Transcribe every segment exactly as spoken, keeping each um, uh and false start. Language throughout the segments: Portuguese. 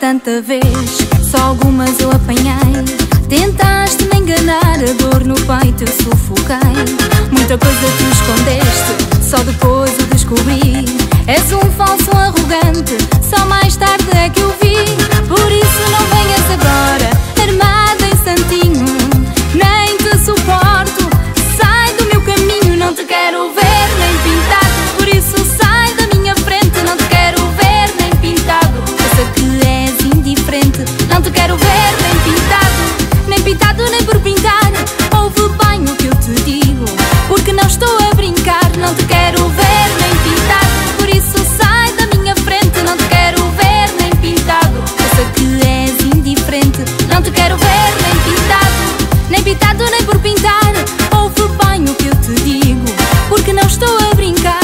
tanta vez, só algumas eu apanhei. Tentaste me enganar, a dor no peito eu sufoquei. Muita coisa tu escondeste, só depois eu descobri. És um falso arrogante, só mais tarde é que eu vi. Por isso não venhas agora, armada em santinho, nem te suporto, sai do meu caminho. Não te quero ver nem pintado, por isso sai da minha frente. Não te quero ver nem pintado, eu sei que és indiferente. Não te quero ver nem pintado, nem pintado nem por pintar. Ouve bem o que eu te digo, porque não estou a brincar. Não te quero ver nem pintado, por isso sai da minha frente. Não te quero ver nem pintado, eu sei que és indiferente. Não te quero ver nem pintado, nem pintado nem por pintar. Ouve bem o que eu te digo, porque não estou a brincar.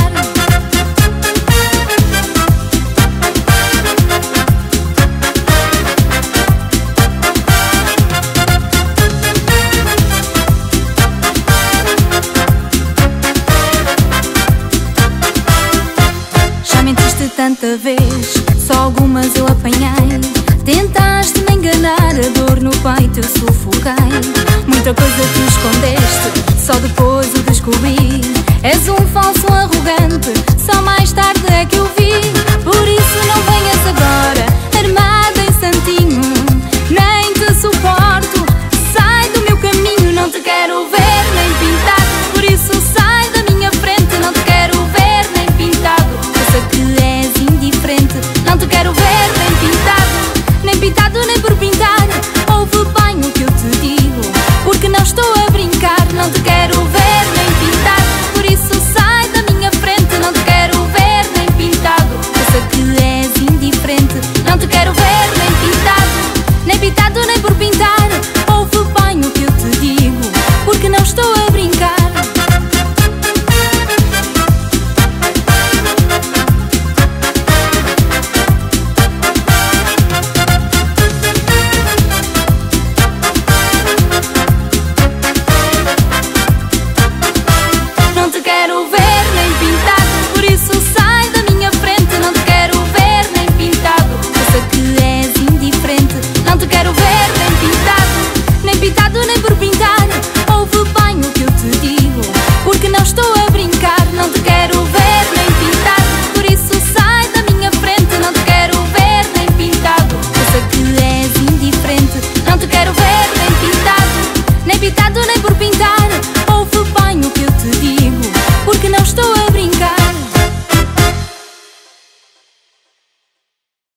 Já mentiste tanta vez, só algumas eu apanhei. Tentaste me enganar, a dor no peito eu sufoquei. Muita coisa tu escondeste, só depois eu descobri. És um falso arrogante, só mais tarde é que eu vi.